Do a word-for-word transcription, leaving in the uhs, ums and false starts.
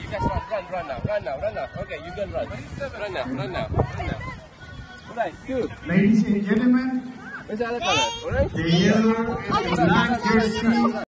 Just run, run, run now, run now, run now. Okay, you can run. Run now, run now, run now. Alright, good. Ladies and gentlemen, Where's the other color? Orange? the yellow and the black jersey